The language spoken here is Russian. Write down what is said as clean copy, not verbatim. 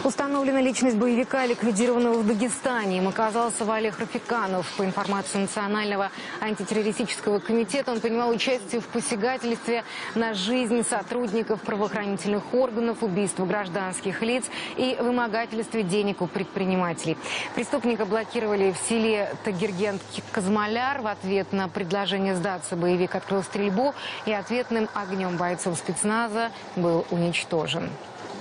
Установлена личность боевика, ликвидированного в Дагестане. Им оказался Валех Рафиканов. По информации Национального антитеррористического комитета, он принимал участие в посягательстве на жизнь сотрудников правоохранительных органов, убийстве гражданских лиц и вымогательстве денег у предпринимателей. Преступника блокировали в селе Тагиргент-Казмаляр. В ответ на предложение сдаться боевик открыл стрельбу и ответным огнем бойцов спецназа был уничтожен.